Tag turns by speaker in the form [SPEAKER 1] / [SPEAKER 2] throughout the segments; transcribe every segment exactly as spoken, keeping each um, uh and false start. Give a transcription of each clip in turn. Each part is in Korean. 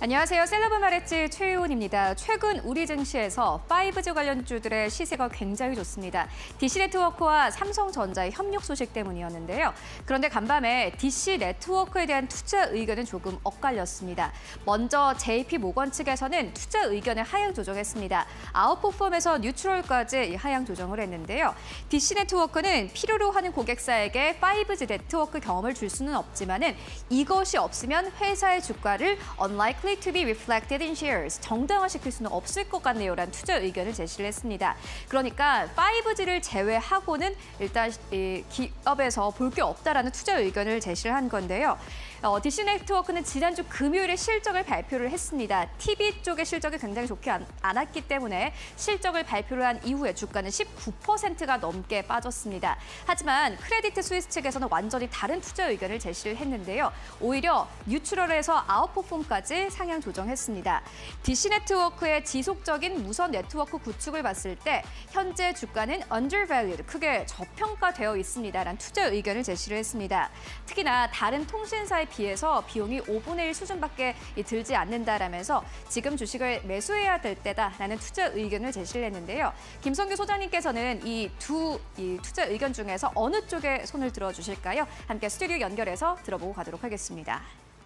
[SPEAKER 1] 안녕하세요. 셀러브 마레츠 최유원입니다. 최근 우리 증시에서 파이브지 관련주들의 시세가 굉장히 좋습니다. 디씨네트워크와 삼성전자의 협력 소식 때문이었는데요. 그런데 간밤에 디씨네트워크에 대한 투자 의견은 조금 엇갈렸습니다. 먼저 제이피모건 측에서는 투자 의견을 하향 조정했습니다. 아웃퍼폼에서 뉴트럴까지 하향 조정을 했는데요. 디씨네트워크는 필요로 하는 고객사에게 파이브지 네트워크 경험을 줄 수는 없지만은 이것이 없으면 회사의 주가를 unlikely to be reflected in shares, 정당화시킬 수는 없을 것 같네요라는 투자 의견을 제시를 했습니다. 그러니까 파이브지를 제외하고는 일단 이 기업에서 볼 게 없다라는 투자 의견을 제시를 한 건데요. 어, 디씨네트워크는 지난주 금요일에 실적을 발표를 했습니다. 티비 쪽의 실적이 굉장히 좋지 않, 않았기 때문에 실적을 발표를 한 이후에 주가는 십구 퍼센트가 넘게 빠졌습니다. 하지만 크레디트 스위스 측에서는 완전히 다른 투자 의견을 제시를 했는데요. 오히려 뉴트럴에서 아웃퍼폼까지 상향 조정했습니다. 디씨네트워크의 지속적인 무선 네트워크 구축을 봤을 때 현재 주가는 undervalued, 크게 저평가되어 있습니다라는 투자 의견을 제시를 했습니다. 특히나 다른 통신사의 비해서 비용이 오분의 일 수준밖에 들지 않는다라면서 지금 주식을 매수해야 될 때다라는 투자 의견을 제시를 했는데요. 김성규 소장님께서는 이 두 이 투자 의견 중에서 어느 쪽에 손을 들어주실까요? 함께 스튜디오 연결해서 들어보고 가도록 하겠습니다.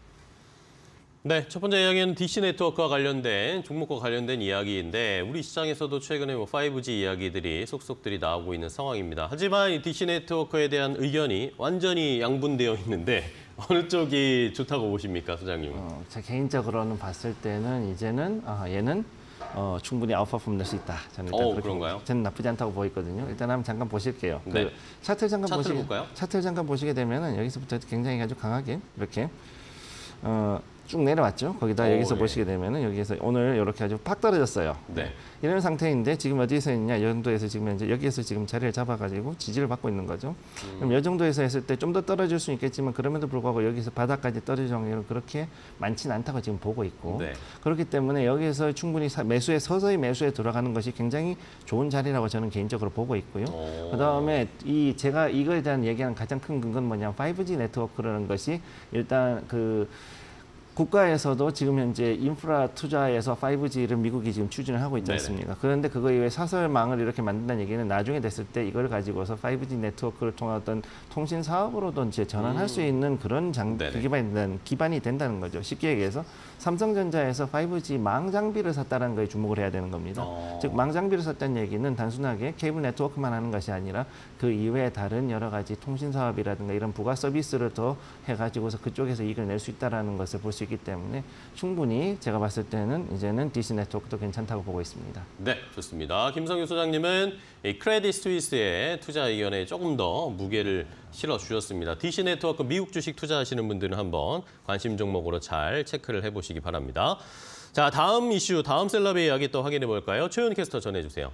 [SPEAKER 2] 네, 첫 번째 이야기는 디씨네트워크와 관련된 종목과 관련된 이야기인데 우리 시장에서도 최근에 뭐 파이브지 이야기들이 속속들이 나오고 있는 상황입니다. 하지만 이 디씨네트워크에 대한 의견이 완전히 양분되어 있는데 어느 쪽이 좋다고 보십니까, 소장님?
[SPEAKER 3] 어, 제 개인적으로는 봤을 때는 이제는 아, 얘는 어, 충분히 아웃퍼폼 낼 수 있다. 저는 일단
[SPEAKER 2] 어,
[SPEAKER 3] 그렇게
[SPEAKER 2] 그런가요?
[SPEAKER 3] 저는 나쁘지 않다고 보이거든요. 일단 한번 잠깐 보실게요.
[SPEAKER 2] 네.
[SPEAKER 3] 그 차트를 잠깐
[SPEAKER 2] 차트를
[SPEAKER 3] 보시게,
[SPEAKER 2] 볼까요?
[SPEAKER 3] 차트를 잠깐 보시게 되면은 여기서부터 굉장히 아주 강하게 이렇게 어, 쭉 내려왔죠. 거기다
[SPEAKER 2] 오,
[SPEAKER 3] 여기서
[SPEAKER 2] 예.
[SPEAKER 3] 보시게 되면은 여기에서 오늘 이렇게 아주 팍 떨어졌어요.
[SPEAKER 2] 네.
[SPEAKER 3] 이런 상태인데 지금 어디서 있냐? 이 정도에서 지금 이제 여기에서 지금 자리를 잡아가지고 지지를 받고 있는 거죠. 음. 그럼 이 정도에서 했을 때 좀 더 떨어질 수 있겠지만 그럼에도 불구하고 여기서 바닥까지 떨어질 확률은 그렇게 많지는 않다고 지금 보고 있고
[SPEAKER 2] 네.
[SPEAKER 3] 그렇기 때문에 여기에서 충분히 매수에 서서히 매수에 들어가는 것이 굉장히 좋은 자리라고 저는 개인적으로 보고 있고요.
[SPEAKER 2] 오.
[SPEAKER 3] 그다음에 이 제가 이거에 대한 얘기하는 가장 큰 근거는 뭐냐면 파이브지 네트워크라는 것이 일단 그 국가에서도 지금 현재 인프라 투자에서 파이브지를 미국이 지금 추진을 하고 있지 않습니까? 네네. 그런데 그거 이외에 사설망을 이렇게 만든다는 얘기는 나중에 됐을 때 이걸 가지고서 파이브지 네트워크를 통한 어떤 통신 사업으로도 이제 전환할 음. 수 있는 그런 장, 기반이 된다는, 기반이 된다는 거죠. 쉽게 얘기해서 삼성전자에서 파이브지 망 장비를 샀다는 거에 주목을 해야 되는 겁니다. 어. 즉, 망 장비를 샀다는 얘기는 단순하게 케이블 네트워크만 하는 것이 아니라 그 이외에 다른 여러 가지 통신 사업이라든가 이런 부가 서비스를 더 해가지고서 그쪽에서 이익을 낼 수 있다는 것을 볼 수 있기 때문에 충분히 제가 봤을 때는 이제는 디씨네트워크도 괜찮다고 보고 있습니다.
[SPEAKER 2] 네, 좋습니다. 김성규 소장님은 이 크레딧 스위스의 투자 의견에 조금 더 무게를 실어주셨습니다. 디씨네트워크 미국 주식 투자하시는 분들은 한번 관심 종목으로 잘 체크를 해보시기 바랍니다. 자, 다음 이슈, 다음 셀럽의 이야기 또 확인해 볼까요? 최윤 캐스터 전해주세요.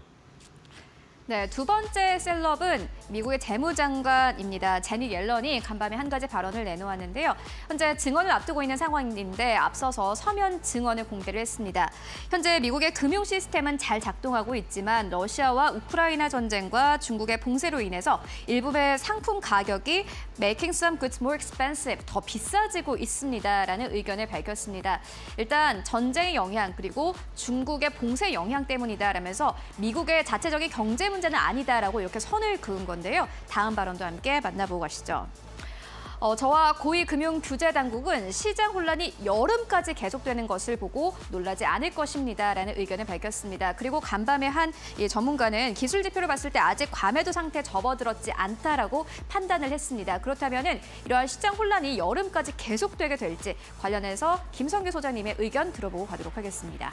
[SPEAKER 1] 네, 두 번째 셀럽은 미국의 재무장관입니다. 제닛 옐런이 간밤에 한 가지 발언을 내놓았는데요. 현재 증언을 앞두고 있는 상황인데 앞서서 서면 증언을 공개를 했습니다. 현재 미국의 금융 시스템은 잘 작동하고 있지만 러시아와 우크라이나 전쟁과 중국의 봉쇄로 인해서 일부의 상품 가격이 making some goods more expensive, 더 비싸지고 있습니다라는 의견을 밝혔습니다. 일단 전쟁의 영향 그리고 중국의 봉쇄 영향 때문이다라면서 미국의 자체적인 경제 문제는 아니다라고 이렇게 선을 그은 건데요. 다음 발언도 함께 만나보고 가시죠. 어, 저와 고위금융규제당국은 시장 혼란이 여름까지 계속되는 것을 보고 놀라지 않을 것입니다라는 의견을 밝혔습니다. 그리고 간밤에 한 이 전문가는 기술 지표를 봤을 때 아직 과매도 상태에 접어들었지 않다라고 판단을 했습니다. 그렇다면은 이러한 시장 혼란이 여름까지 계속되게 될지 관련해서 김성규 소장님의 의견 들어보고 가도록 하겠습니다.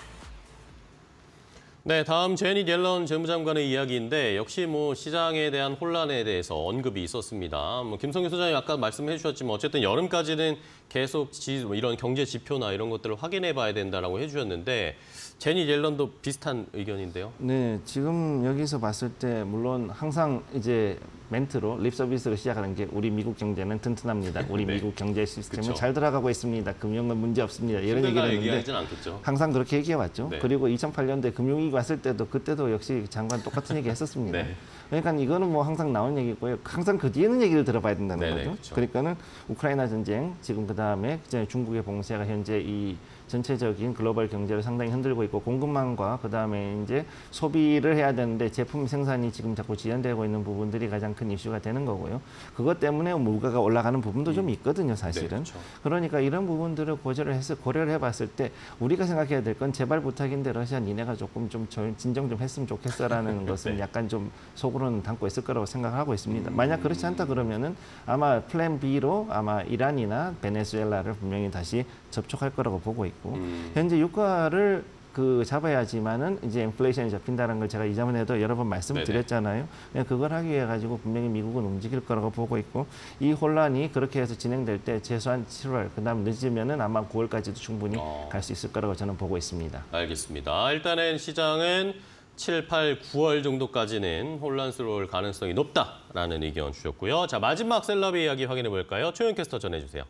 [SPEAKER 2] 네, 다음 제닛 옐런 재무장관의 이야기인데 역시 뭐 시장에 대한 혼란에 대해서 언급이 있었습니다. 뭐 김성규 소장님 아까 말씀해 주셨지만 어쨌든 여름까지는 계속 지, 뭐 이런 경제 지표나 이런 것들을 확인해 봐야 된다라고 해주셨는데 제닛 옐런도 비슷한 의견인데요.
[SPEAKER 3] 네, 지금 여기서 봤을 때 물론 항상 이제 멘트로 립 서비스를 시작하는 게 우리 미국 경제는 튼튼합니다. 우리 네. 미국 경제 시스템은 그쵸. 잘 돌아가고 있습니다. 금융은 문제 없습니다. 이런 얘기를 했는데
[SPEAKER 2] 않겠죠.
[SPEAKER 3] 항상 그렇게 얘기해왔죠.
[SPEAKER 2] 네.
[SPEAKER 3] 그리고 이천팔 년도에 금융위기 왔을 때도 그때도 역시 장관 똑같은 얘기 했었습니다. 네. 그러니까 이거는 뭐 항상 나온 얘기고요. 항상 그 뒤에는 얘기를 들어봐야 된다는
[SPEAKER 2] 네네,
[SPEAKER 3] 거죠.
[SPEAKER 2] 그쵸.
[SPEAKER 3] 그러니까는 우크라이나 전쟁, 지금 그 다음에 중국의 봉쇄가 현재 이 전체적인 글로벌 경제를 상당히 흔들고 있고 공급망과 그다음에 이제 소비를 해야 되는데 제품 생산이 지금 자꾸 지연되고 있는 부분들이 가장 큰 이슈가 되는 거고요. 그것 때문에 물가가 올라가는 부분도 좀 있거든요, 사실은.
[SPEAKER 2] 네, 그렇죠.
[SPEAKER 3] 그러니까 이런 부분들을 고려를 해서 고려를 해봤을 때 우리가 생각해야 될 건 제발 부탁인데 러시아 니네가 조금 좀 진정 좀 했으면 좋겠어라는 것은
[SPEAKER 2] 네.
[SPEAKER 3] 약간 좀 속으로는 담고 있을 거라고 생각하고 있습니다. 만약 그렇지 않다 그러면은 아마 플랜 B로 아마 이란이나 베네수엘라를 분명히 다시 접촉할 거라고 보고 있고
[SPEAKER 2] 음.
[SPEAKER 3] 현재 유가를 그 잡아야지만은 이제 인플레이션이 잡힌다는 걸 제가 이전에도 여러 번 말씀을
[SPEAKER 2] 네네.
[SPEAKER 3] 드렸잖아요. 그걸 하기 위해 가지고 분명히 미국은 움직일 거라고 보고 있고 이 혼란이 그렇게 해서 진행될 때 최소한 칠월 그다음 늦으면은 아마 구월까지도 충분히
[SPEAKER 2] 어.
[SPEAKER 3] 갈 수 있을 거라고 저는 보고 있습니다.
[SPEAKER 2] 알겠습니다. 일단은 시장은 칠, 팔, 구월 정도까지는 혼란스러울 가능성이 높다라는 의견 주셨고요. 자, 마지막 셀럽의 이야기 확인해 볼까요? 최윤 캐스터 전해주세요.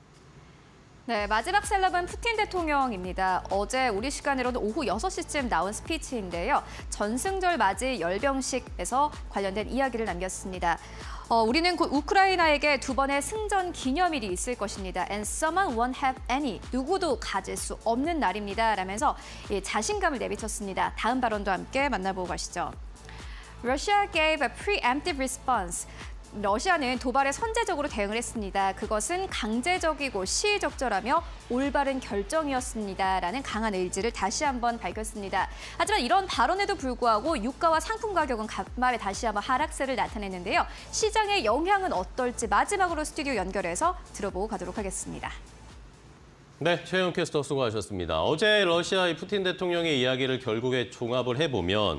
[SPEAKER 1] 네, 마지막 셀럽은 푸틴 대통령입니다. 어제 우리 시간으로는 오후 여섯 시쯤 나온 스피치인데요. 전승절 맞이 열병식에서 관련된 이야기를 남겼습니다. 어, 우리는 곧 우크라이나에게 두 번의 승전 기념일이 있을 것입니다. And someone won't have any. 누구도 가질 수 없는 날입니다. 라면서 예, 자신감을 내비쳤습니다. 다음 발언도 함께 만나보고 가시죠. Russia gave a preemptive response. 러시아는 도발에 선제적으로 대응을 했습니다. 그것은 강제적이고 시의적절하며 올바른 결정이었습니다라는 강한 의지를 다시 한번 밝혔습니다. 하지만 이런 발언에도 불구하고 유가와 상품 가격은 간만에 다시 한번 하락세를 나타냈는데요. 시장의 영향은 어떨지 마지막으로 스튜디오 연결해서 들어보고 가도록 하겠습니다.
[SPEAKER 2] 네, 최윤 캐스터 수고하셨습니다. 어제 러시아의 푸틴 대통령의 이야기를 결국에 종합을 해보면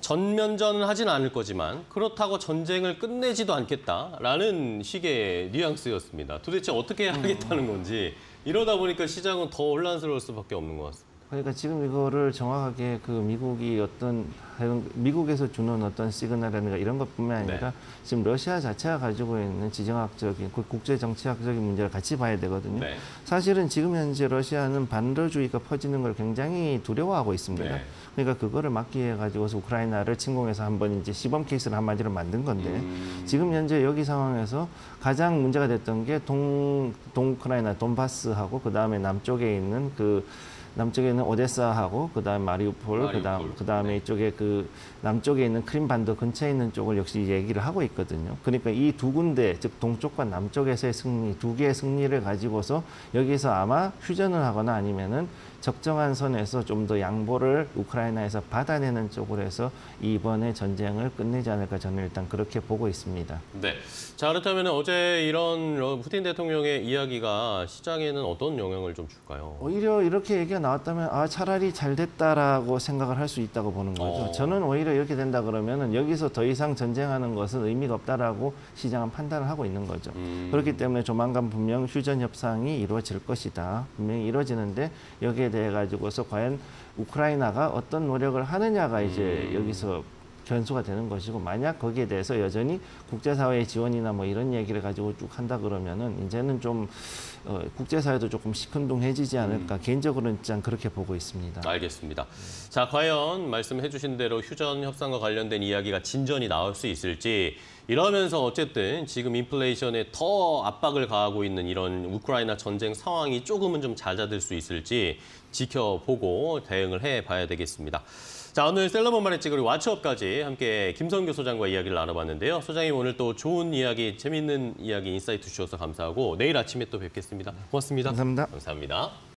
[SPEAKER 2] 전면전은 하진 않을 거지만 그렇다고 전쟁을 끝내지도 않겠다라는 식의 뉘앙스였습니다. 도대체 어떻게 하겠다는 건지 이러다 보니까 시장은 더 혼란스러울 수밖에 없는 것 같습니다.
[SPEAKER 3] 그러니까 지금 이거를 정확하게 그 미국이 어떤 미국에서 주는 어떤 시그널이라든가 이런 것뿐만 아니라
[SPEAKER 2] 네.
[SPEAKER 3] 지금 러시아 자체가 가지고 있는 지정학적인 국제 정치학적인 문제를 같이 봐야 되거든요.
[SPEAKER 2] 네.
[SPEAKER 3] 사실은 지금 현재 러시아는 반러주의가 퍼지는 걸 굉장히 두려워하고 있습니다.
[SPEAKER 2] 네.
[SPEAKER 3] 그러니까 그거를 막기 위해 가지고서 우크라이나를 침공해서 한번 이제 시범 케이스를 한마디로 만든 건데
[SPEAKER 2] 음.
[SPEAKER 3] 지금 현재 여기 상황에서 가장 문제가 됐던 게 동 동우크라이나 돈바스하고 그 다음에 남쪽에 있는 그 남쪽에 있는 오데사하고 그다음 마리우폴,
[SPEAKER 2] 마리우폴.
[SPEAKER 3] 그다음 그다음에
[SPEAKER 2] 네.
[SPEAKER 3] 이쪽에 그 남쪽에 있는 크림반도 근처에 있는 쪽을 역시 얘기를 하고 있거든요. 그러니까 이 두 군데, 즉 동쪽과 남쪽에서의 승리, 두 개의 승리를 가지고서 여기서 아마 휴전을 하거나 아니면은 적정한 선에서 좀 더 양보를 우크라이나에서 받아내는 쪽으로 해서 이번에 전쟁을 끝내지 않을까 저는 일단 그렇게 보고 있습니다.
[SPEAKER 2] 네. 자, 그렇다면 어제 이런 푸틴 대통령의 이야기가 시장에는 어떤 영향을 좀 줄까요?
[SPEAKER 3] 오히려 이렇게 얘기가 나왔다면 아 차라리 잘 됐다라고 생각을 할 수 있다고 보는 거죠.
[SPEAKER 2] 어.
[SPEAKER 3] 저는 오히려 이렇게 된다 그러면은 여기서 더 이상 전쟁하는 것은 의미가 없다라고 시장은 판단을 하고 있는 거죠.
[SPEAKER 2] 음.
[SPEAKER 3] 그렇기 때문에 조만간 분명 휴전 협상이 이루어질 것이다. 분명히 이루어지는데 여기에 대해 가지고서 과연 우크라이나가 어떤 노력을 하느냐가 이제
[SPEAKER 2] 음.
[SPEAKER 3] 여기서 변수가 되는 것이고 만약 거기에 대해서 여전히 국제사회의 지원이나 뭐 이런 얘기를 가지고 쭉 한다 그러면은 이제는 좀 어, 국제사회도 조금 시큰둥해지지 않을까
[SPEAKER 2] 음.
[SPEAKER 3] 개인적으로는 좀 그렇게 보고 있습니다.
[SPEAKER 2] 알겠습니다. 자, 과연 말씀해 주신 대로 휴전 협상과 관련된 이야기가 진전이 나올 수 있을지 이러면서 어쨌든 지금 인플레이션에 더 압박을 가하고 있는 이런 우크라이나 전쟁 상황이 조금은 좀 잦아들 수 있을지 지켜보고 대응을 해봐야 되겠습니다. 자, 오늘 셀러몬만의 찌그리 와치업까지 함께 김성규 소장과 이야기를 나눠봤는데요. 소장님 오늘 또 좋은 이야기, 재미있는 이야기 인사이트 주셔서 감사하고 내일 아침에 또 뵙겠습니다. 고맙습니다.
[SPEAKER 3] 감사합니다.
[SPEAKER 2] 감사합니다.